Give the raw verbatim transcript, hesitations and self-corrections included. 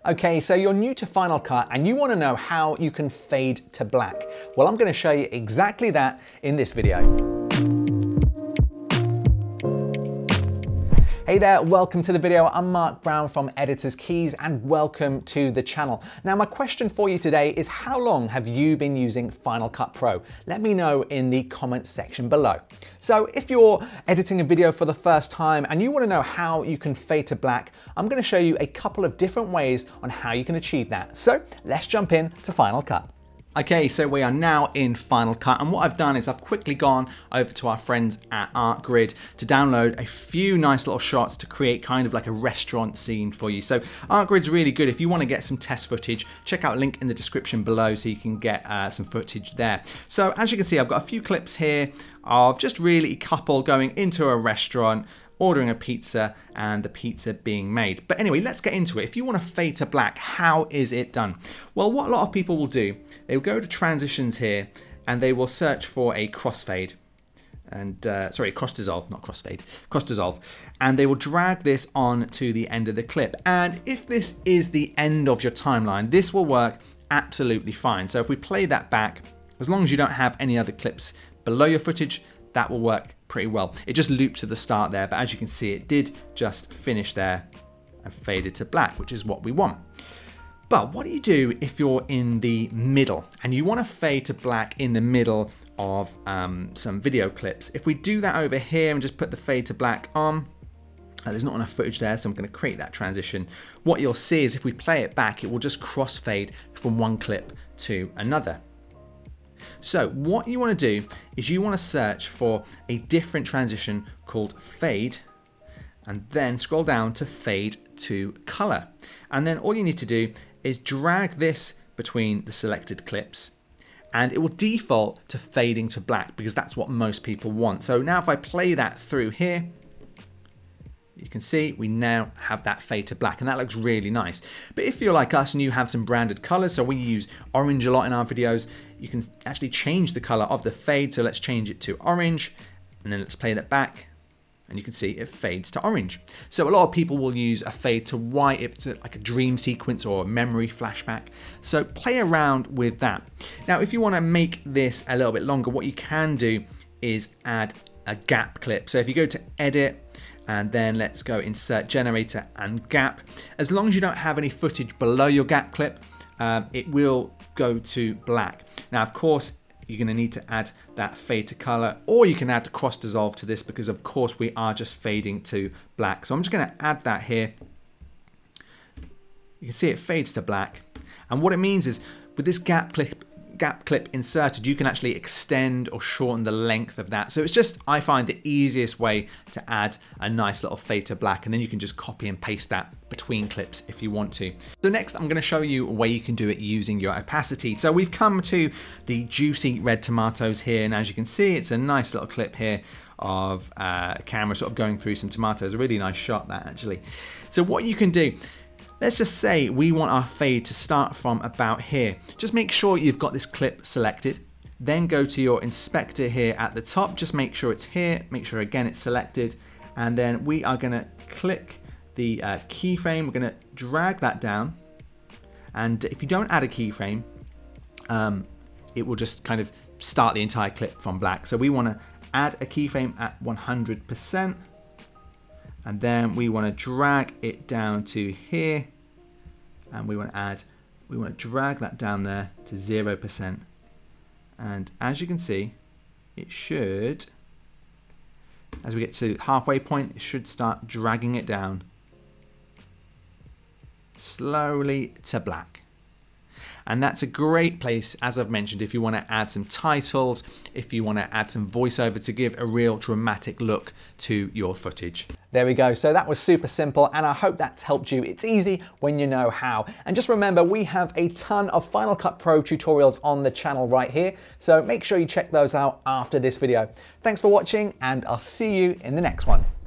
Okay, so you're new to Final Cut and you want to know how you can fade to black. Well, I'm going to show you exactly that in this video. Hey there, welcome to the video. I'm Mark Brown from Editor's Keys and welcome to the channel. Now my question for you today is, how long have you been using Final Cut Pro? Let me know in the comments section below. So if you're editing a video for the first time and you want to know how you can fade to black, I'm going to show you a couple of different ways on how you can achieve that. So let's jump in to Final Cut. Okay, so we are now in Final Cut, and what I've done is I've quickly gone over to our friends at Artgrid to download a few nice little shots to create kind of like a restaurant scene for you. So Artgrid's really good. If you want to get some test footage, check out a link in the description below so you can get uh, some footage there. So as you can see, I've got a few clips here of just really a couple going into a restaurant, ordering a pizza and the pizza being made. But anyway, let's get into it. If you want to fade to black, how is it done? Well, what a lot of people will do, they will go to transitions here and they will search for a crossfade and uh, sorry, cross dissolve, not crossfade, cross dissolve, and they will drag this on to the end of the clip. And if this is the end of your timeline, this will work absolutely fine. So if we play that back, as long as you don't have any other clips below your footage, that will work pretty well. It just looped to the start there, but as you can see, it did just finish there and faded to black, which is what we want. But what do you do if you're in the middle and you want to fade to black in the middle of um, some video clips? If we do that over here and just put the fade to black on, uh, there's not enough footage there, so I'm going to create that transition. What you'll see is if we play it back, it will just crossfade from one clip to another. So what you want to do is you want to search for a different transition called fade and then scroll down to fade to color. And then all you need to do is drag this between the selected clips and it will default to fading to black because that's what most people want. So now if I play that through here, you can see we now have that fade to black and that looks really nice. But if you're like us and you have some branded colors, so we use orange a lot in our videos, you can actually change the color of the fade. So let's change it to orange and then let's play that back and you can see it fades to orange. So a lot of people will use a fade to white if it's like a dream sequence or a memory flashback. So play around with that. Now, if you want to make this a little bit longer, what you can do is add a gap clip. So if you go to edit, and then let's go insert generator and gap. As long as you don't have any footage below your gap clip, um, it will go to black. Now, of course, you're gonna need to add that fade to color, or you can add the cross dissolve to this because of course we are just fading to black. So I'm just gonna add that here. You can see it fades to black. And what it means is with this gap clip, gap clip inserted, you can actually extend or shorten the length of that. So it's just, I find, the easiest way to add a nice little fade to black, and then you can just copy and paste that between clips if you want to. So next I'm going to show you a way you can do it using your opacity. So we've come to the juicy red tomatoes here, and as you can see, it's a nice little clip here of uh, a camera sort of going through some tomatoes. A really nice shot, that actually. So what you can do, let's just say we want our fade to start from about here. Just make sure you've got this clip selected. Then go to your inspector here at the top. Just make sure it's here. Make sure again it's selected. And then we are going to click the uh, keyframe. We're going to drag that down. And if you don't add a keyframe, um, it will just kind of start the entire clip from black. So we want to add a keyframe at one hundred percent. And then we want to drag it down to here, and we want to add, we want to drag that down there to zero percent. And as you can see, it should, as we get to halfway point, it should start dragging it down slowly to black. And that's a great place, as I've mentioned, if you want to add some titles, if you want to add some voiceover to give a real dramatic look to your footage. There we go. So that was super simple, and I hope that's helped you. It's easy when you know how. And just remember, we have a ton of Final Cut Pro tutorials on the channel right here. So make sure you check those out after this video. Thanks for watching, and I'll see you in the next one.